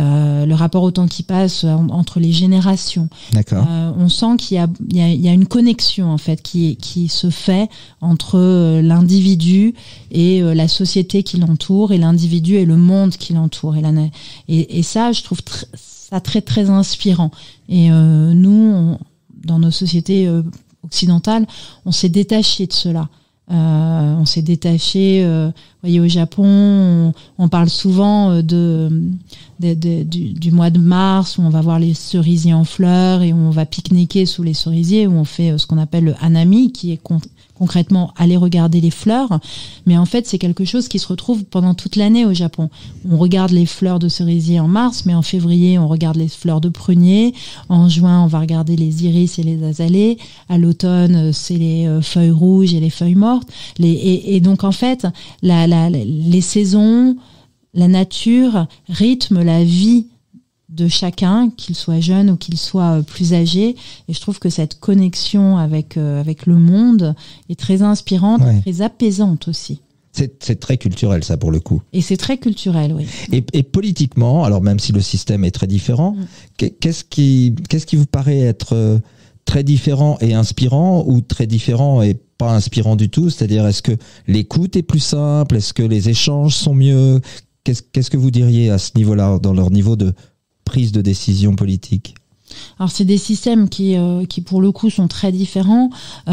entre les générations. D'accord. On sent qu'il y a une connexion en fait qui se fait entre l'individu et la société qui l'entoure, et l'individu et le monde qui l'entoure, et ça je trouve ça très très inspirant. Et nous, dans nos sociétés occidentale, on s'est détaché de cela. On s'est détaché, vous voyez, au Japon, on parle souvent du mois de mars, où on va voir les cerisiers en fleurs et on va pique-niquer sous les cerisiers, où on fait ce qu'on appelle le hanami, qui est concrètement aller regarder les fleurs. Mais en fait, c'est quelque chose qui se retrouve pendant toute l'année au Japon. On regarde les fleurs de cerisier en mars, mais en février, on regarde les fleurs de prunier. En juin, on va regarder les iris et les azalées. À l'automne, c'est les feuilles rouges et les feuilles mortes. Et donc, en fait, les saisons, la nature rythme la vie de chacun, qu'il soit jeune ou qu'il soit plus âgé, et je trouve que cette connexion avec le monde est très inspirante, très apaisante aussi. C'est très culturel ça pour le coup. Et c'est très culturel, oui. Et politiquement, alors même si le système est très différent, qu'est-ce qui vous paraît être très différent et inspirant, ou très différent et pas inspirant du tout? C'est-à-dire, est-ce que l'écoute est plus simple? Est-ce que les échanges sont mieux? Qu'est-ce que vous diriez à ce niveau-là, dans leur niveau de prise de décision politique? Alors c'est des systèmes qui pour le coup sont très différents.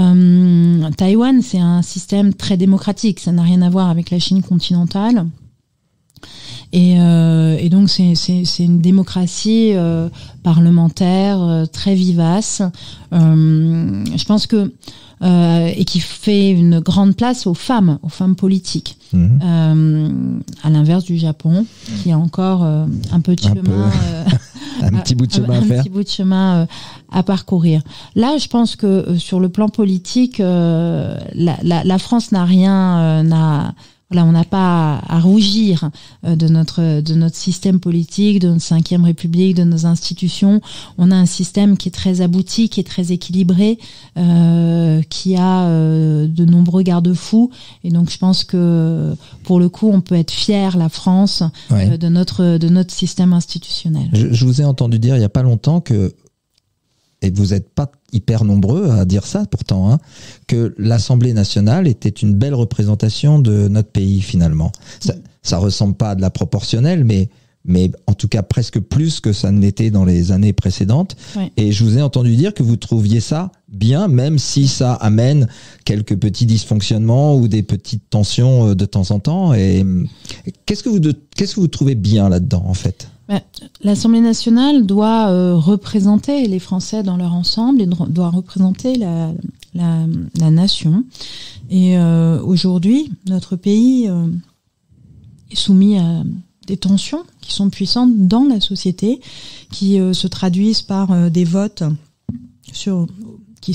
Taïwan, c'est un système très démocratique, ça n'a rien à voir avec la Chine continentale. Et donc c'est une démocratie parlementaire très vivace. Je pense que et qui fait une grande place aux femmes politiques. À l'inverse du Japon, qui a encore un peu de chemin. Un petit bout de chemin à faire. Un petit bout de chemin à parcourir. Là, je pense que sur le plan politique, la France n'a rien, on n'a pas à rougir de notre système politique, de notre 5e République, de nos institutions. On a un système qui est très abouti, qui est très équilibré, qui a de nombreux garde-fous. Et donc, je pense que pour le coup, on peut être fier, la France, de notre système institutionnel. Je vous ai entendu dire il y a pas longtemps que, et vous n'êtes pas hyper nombreux à dire ça pourtant, hein, que l'Assemblée nationale était une belle représentation de notre pays finalement. Ça ressemble pas à de la proportionnelle, mais en tout cas presque plus que ça ne l'était dans les années précédentes. Ouais. Et je vous ai entendu dire que vous trouviez ça bien, même si ça amène quelques petits dysfonctionnements ou des petites tensions de temps en temps. Et qu'est-ce que vous trouvez bien là-dedans en fait? L'Assemblée nationale doit représenter les Français dans leur ensemble et doit représenter la nation. Et aujourd'hui, notre pays est soumis à des tensions qui sont puissantes dans la société, qui se traduisent par des votes qui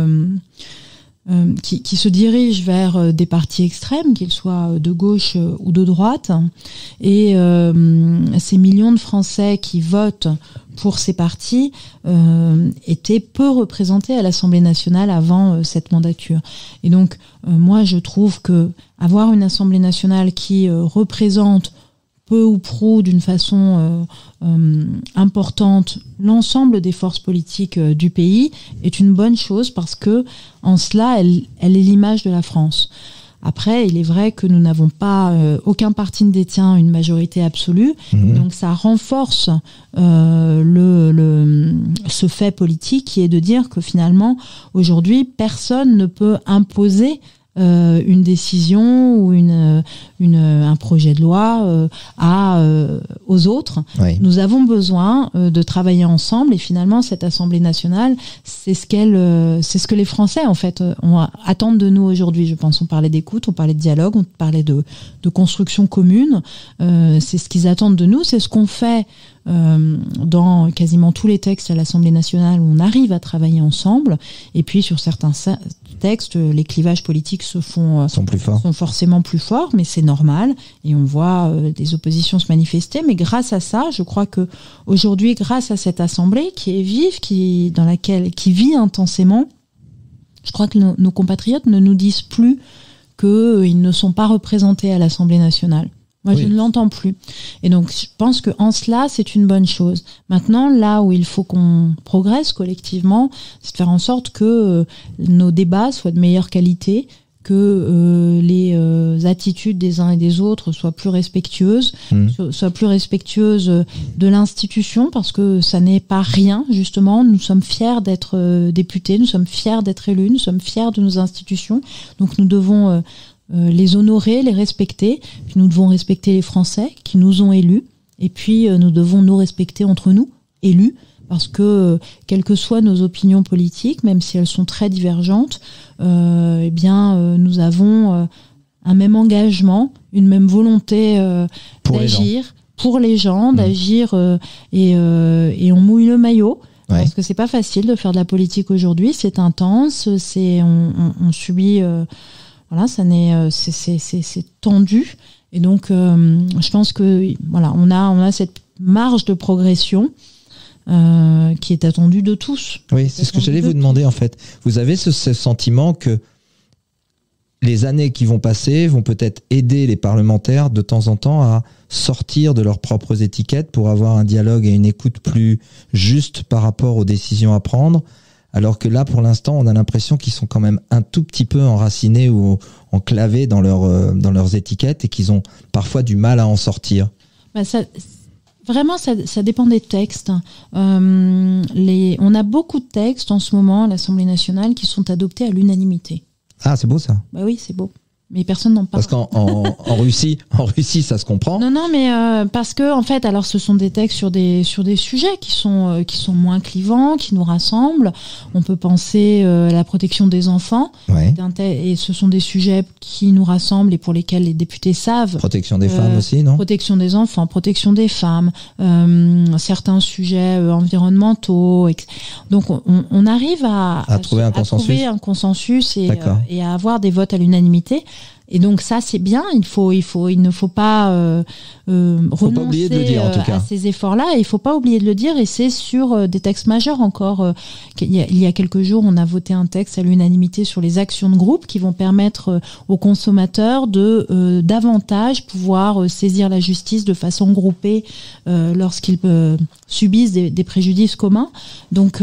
se dirigent vers des partis extrêmes, qu'ils soient de gauche ou de droite, et ces millions de Français qui votent pour ces partis étaient peu représentés à l'Assemblée nationale avant cette mandature. Et donc, moi, je trouve que avoir une Assemblée nationale qui représente peu ou prou d'une façon importante l'ensemble des forces politiques du pays est une bonne chose, parce que en cela elle est l'image de la France. Après, il est vrai que nous n'avons pas, aucun parti ne détient une majorité absolue, donc ça renforce ce fait politique qui est de dire que finalement, aujourd'hui, personne ne peut imposer une décision ou un projet de loi aux autres. Oui. Nous avons besoin de travailler ensemble et finalement cette Assemblée nationale, c'est ce que les Français en fait attendent de nous aujourd'hui. Je pense on parlait d'écoute, on parlait de dialogue, on parlait de construction commune. C'est ce qu'ils attendent de nous, c'est ce qu'on fait dans quasiment tous les textes à l'Assemblée nationale où on arrive à travailler ensemble. Et puis sur certains textes, les clivages politiques sont forcément plus forts, mais c'est normal. Et on voit des oppositions se manifester. Mais grâce à ça, je crois que aujourd'hui, grâce à cette Assemblée qui est vive, qui vit intensément, je crois que nos compatriotes ne nous disent plus qu'ils ne sont pas représentés à l'Assemblée nationale. Moi, je ne l'entends plus. Et donc, je pense que en cela, c'est une bonne chose. Maintenant, là où il faut qu'on progresse collectivement, c'est de faire en sorte que nos débats soient de meilleure qualité, que les attitudes des uns et des autres soient plus respectueuses, soient plus respectueuses de l'institution, parce que ça n'est pas rien, justement. Nous sommes fiers d'être députés, nous sommes fiers d'être élus, nous sommes fiers de nos institutions. Donc, nous devons les honorer, les respecter. Puis nous devons respecter les Français qui nous ont élus. Et puis nous devons nous respecter entre nous, élus, parce que quelles que soient nos opinions politiques, même si elles sont très divergentes, nous avons un même engagement, une même volonté d'agir pour les gens, d'agir et on mouille le maillot. Ouais. Parce que c'est pas facile de faire de la politique aujourd'hui, c'est intense, on subit. Voilà, c'est tendu, et donc je pense que voilà, on a cette marge de progression qui est attendue de tous. Oui, c'est ce que j'allais vous demander en fait. Vous avez ce sentiment que les années qui vont passer vont peut-être aider les parlementaires de temps en temps à sortir de leurs propres étiquettes pour avoir un dialogue et une écoute plus juste par rapport aux décisions à prendre. Alors que là, pour l'instant, on a l'impression qu'ils sont quand même un tout petit peu enracinés ou enclavés dans leurs étiquettes et qu'ils ont parfois du mal à en sortir. Vraiment, ça dépend des textes. On a beaucoup de textes en ce moment à l'Assemblée nationale qui sont adoptés à l'unanimité. Ah, c'est beau ça. Bah oui, c'est beau. Mais personne n'en parle. Parce qu'en Russie, ça se comprend. Non, mais parce que en fait, alors ce sont des textes sur des sujets qui sont moins clivants, qui nous rassemblent. On peut penser à la protection des enfants, ouais. Et ce sont des sujets qui nous rassemblent et pour lesquels les députés savent. Protection des femmes aussi, non ? Protection des enfants, protection des femmes, certains sujets environnementaux. Donc on arrive à trouver un consensus et à avoir des votes à l'unanimité. Et donc ça c'est bien, il ne faut pas renoncer de le dire, en tout cas. à ces efforts-là, et il faut pas oublier de le dire, et c'est sur des textes majeurs encore. Il y a quelques jours, on a voté un texte à l'unanimité sur les actions de groupe qui vont permettre aux consommateurs de davantage pouvoir saisir la justice de façon groupée lorsqu'ils subissent des préjudices communs. Donc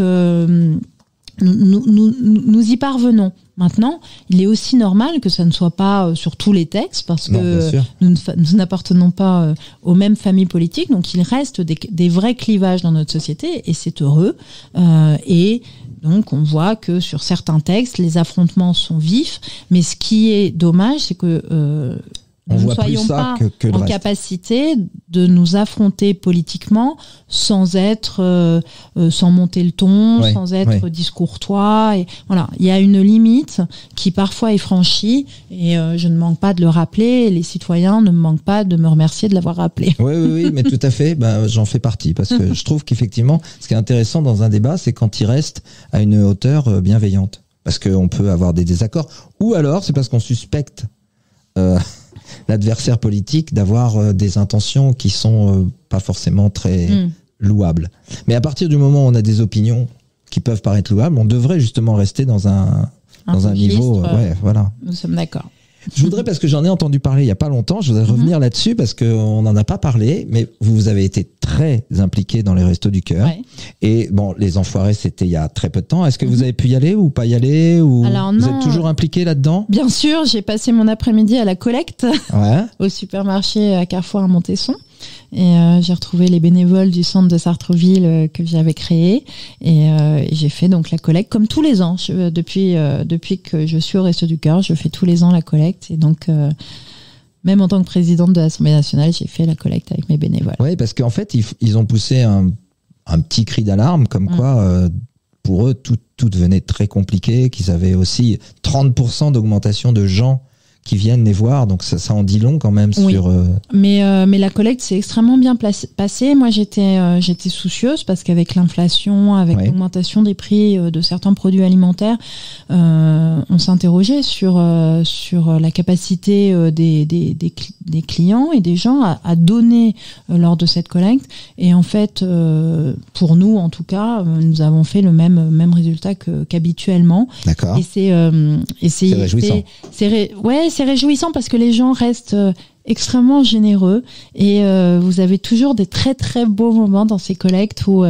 nous y parvenons. Maintenant, il est aussi normal que ça ne soit pas sur tous les textes, parce que nous n'appartenons pas aux mêmes familles politiques, donc il reste des vrais clivages dans notre société, et c'est heureux. Et donc on voit que sur certains textes, les affrontements sont vifs, mais ce qui est dommage, c'est que nous ne soyons pas en capacité de nous affronter politiquement sans monter le ton, sans être discourtois. Et voilà, il y a une limite qui parfois est franchie, et je ne manque pas de le rappeler. Et les citoyens ne manquent pas de me remercier de l'avoir rappelé. Oui, mais tout à fait. J'en fais partie, parce que je trouve qu'effectivement, ce qui est intéressant dans un débat, c'est quand il reste à une hauteur bienveillante, parce qu'on peut avoir des désaccords, ou alors c'est parce qu'on suspecte l'adversaire politique d'avoir des intentions qui sont pas forcément très louables. Mais à partir du moment où on a des opinions qui peuvent paraître louables, on devrait justement rester dans un niveau. Voilà. Nous sommes d'accord. Je voudrais, parce que j'en ai entendu parler il y a pas longtemps, je voudrais revenir là-dessus parce qu'on n'en a pas parlé, mais vous avez été très impliqué dans les Restos du Cœur. Ouais. Et bon, les Enfoirés, c'était il y a très peu de temps. Est-ce que vous avez pu y aller ou pas y aller, ou Alors, vous non. êtes toujours impliqué là-dedans? Bien sûr, j'ai passé mon après-midi à la collecte Ouais. au supermarché à Carrefour à Montesson. Et j'ai retrouvé les bénévoles du centre de Sartreville que j'avais créé. Et j'ai fait donc la collecte comme tous les ans. Depuis que je suis au Resto du Cœur, je fais tous les ans la collecte. Et donc, même en tant que présidente de l'Assemblée nationale, j'ai fait la collecte avec mes bénévoles. Oui, parce qu'en fait, ils ont poussé un petit cri d'alarme, comme quoi, pour eux, tout devenait très compliqué, qu'ils avaient aussi 30% d'augmentation de gens qui viennent les voir, donc ça en dit long quand même sur... Mais la collecte s'est extrêmement bien passée. Moi, j'étais soucieuse parce qu'avec l'inflation, avec l'augmentation des prix de certains produits alimentaires, on s'interrogeait sur la capacité des clients et des gens à donner lors de cette collecte. Et en fait, pour nous, en tout cas, nous avons fait le même résultat qu'habituellement. D'accord. Et c'est réjouissant. C'est réjouissant parce que les gens restent extrêmement généreux et vous avez toujours des très très beaux moments dans ces collectes où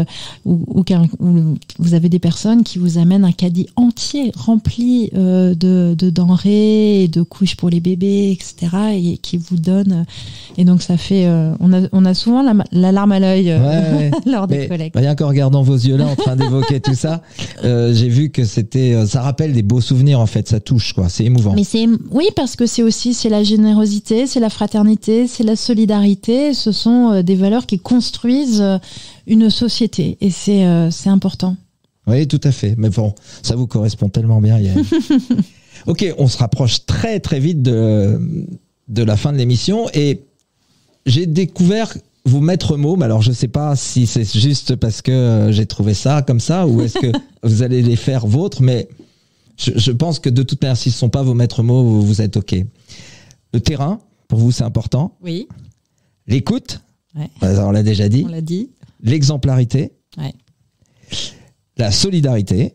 vous avez des personnes qui vous amènent un caddie entier rempli de denrées et de couches pour les bébés, etc. et qui vous donnent, et donc ça fait on a souvent la larme à l'œil lors des collectes. Rien qu'en regardant vos yeux là en train d'évoquer tout ça, j'ai vu que ça rappelle des beaux souvenirs, en fait, ça touche, quoi, c'est émouvant. Mais oui, parce que c'est la générosité, c'est la fraternité, c'est la solidarité, ce sont des valeurs qui construisent une société et c'est important. Oui, tout à fait. Mais bon, ça vous correspond tellement bien, Yael. Ok, on se rapproche très très vite de la fin de l'émission et j'ai découvert vos maîtres mots, mais alors je sais pas si c'est juste parce que j'ai trouvé ça comme ça ou est-ce que vous allez les faire vôtres, mais je pense que de toute manière, si ce ne sont pas vos maîtres mots, vous êtes ok. Le terrain, pour vous, c'est important. Oui. L'écoute, ouais. On l'a déjà dit. On l'a dit. L'exemplarité. Ouais. La solidarité.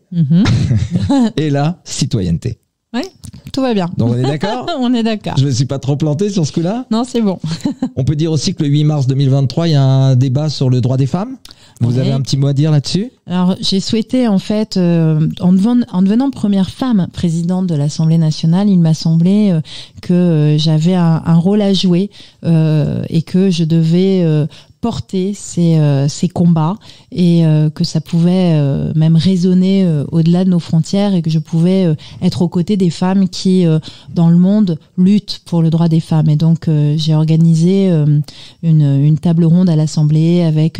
Et la citoyenneté. Oui, tout va bien. Donc on est d'accord? On est d'accord. Je me suis pas trop planté sur ce coup-là? Non, c'est bon. On peut dire aussi que le 8 mars 2023, il y a un débat sur le droit des femmes. Vous avez un petit mot à dire là-dessus? Alors, j'ai souhaité, en fait, en devenant première femme présidente de l'Assemblée nationale, il m'a semblé que j'avais un rôle à jouer et que je devais porter ces combats et que ça pouvait même résonner au-delà de nos frontières et que je pouvais être aux côtés des femmes qui, dans le monde, luttent pour le droit des femmes. Et donc, j'ai organisé une table ronde à l'Assemblée avec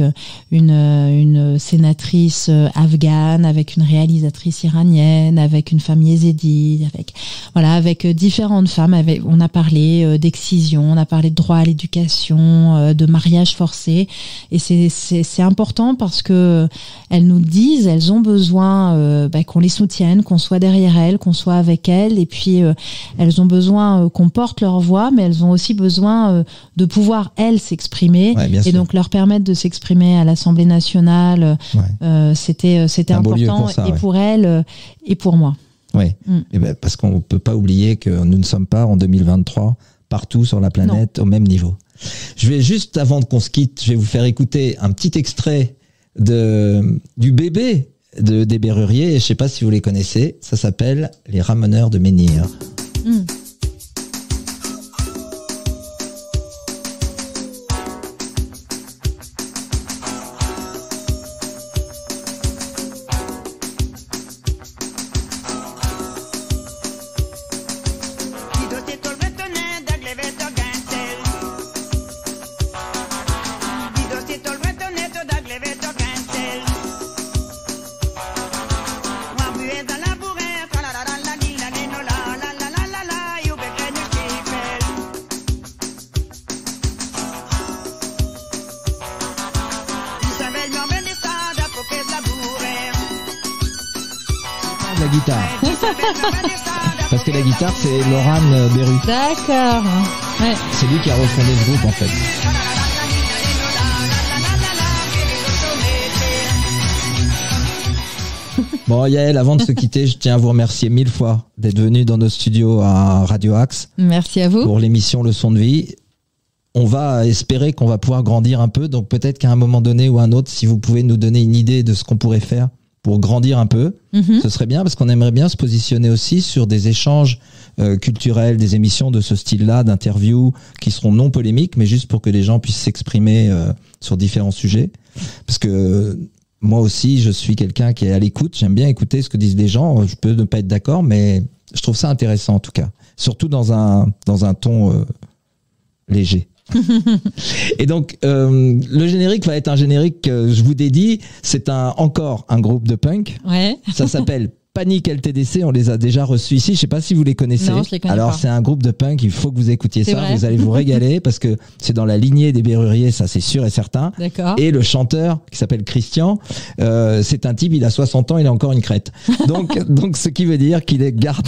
une sénatrice afghane, avec une réalisatrice iranienne, avec une femme yézidi, avec différentes femmes. On a parlé d'excision, on a parlé de droit à l'éducation, de mariage forcé. Et c'est important parce que elles nous disent, elles ont besoin qu'on les soutienne, qu'on soit derrière elles, qu'on soit avec elles. Et puis elles ont besoin qu'on porte leur voix, mais elles ont aussi besoin de pouvoir elles s'exprimer et donc leur permettre de s'exprimer à l'Assemblée nationale. C'était important pour ça, pour elles et pour moi. Oui, parce qu'on ne peut pas oublier que nous ne sommes pas en 2023 partout sur la planète au même niveau. Je vais juste, avant qu'on se quitte, je vais vous faire écouter un petit extrait du bébé des Berruriers. Et je ne sais pas si vous les connaissez. Ça s'appelle Les Ramoneurs de Menhir. La guitare. Parce que la guitare, c'est Laurent Berru. D'accord. Ouais. C'est lui qui a refondé ce groupe, en fait. Bon, Yael, avant de se quitter, je tiens à vous remercier 1000 fois d'être venu dans nos studios à Radio Axe. Merci à vous. Pour l'émission Leçon de vie. On va espérer qu'on va pouvoir grandir un peu. Donc peut-être qu'à un moment donné ou un autre, si vous pouvez nous donner une idée de ce qu'on pourrait faire pour grandir un peu, ce serait bien, parce qu'on aimerait bien se positionner aussi sur des échanges culturels, des émissions de ce style-là, d'interviews qui seront non polémiques, mais juste pour que les gens puissent s'exprimer sur différents sujets. Parce que moi aussi, je suis quelqu'un qui est à l'écoute. J'aime bien écouter ce que disent les gens. Je peux ne pas être d'accord, mais je trouve ça intéressant en tout cas. Surtout dans un ton léger. Et donc le générique va être un générique que je vous dédie. C'est encore un groupe de punk. Ouais. Ça s'appelle Panic LTDC. On les a déjà reçus ici. Je sais pas si vous les connaissez. Non, je les connais Alors pas. c'est un groupe de punk. Il faut que vous écoutiez C'est ça. vrai. Vous allez vous régaler parce que c'est dans la lignée des Berruriers. Ça c'est sûr et certain. D'accord. Et le chanteur qui s'appelle Christian, c'est un type, il a 60 ans, il a encore une crête. Donc ce qui veut dire qu'il a gardé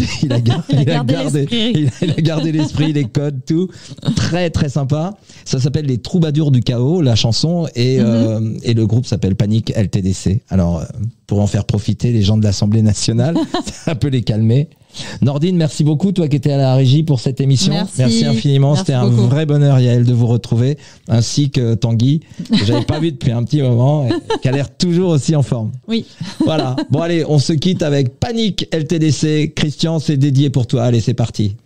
l'esprit, les codes, tout. Très très sympa. Ça s'appelle Les Troubadours du Chaos, la chanson, et le groupe s'appelle Panic LTDC. Alors pour en faire profiter les gens de l'Assemblée nationale, ça peut les calmer. Nordine, merci beaucoup, toi qui étais à la régie pour cette émission. Merci infiniment. Merci C'était un beaucoup. vrai bonheur, Yael, de vous retrouver, ainsi que Tanguy, que j'avais pas vu depuis un petit moment, et qui a l'air toujours aussi en forme. Oui. Voilà. Bon, allez, on se quitte avec Panic LTDC. Christian, c'est dédié pour toi. Allez, c'est parti.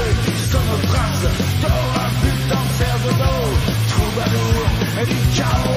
Ciao.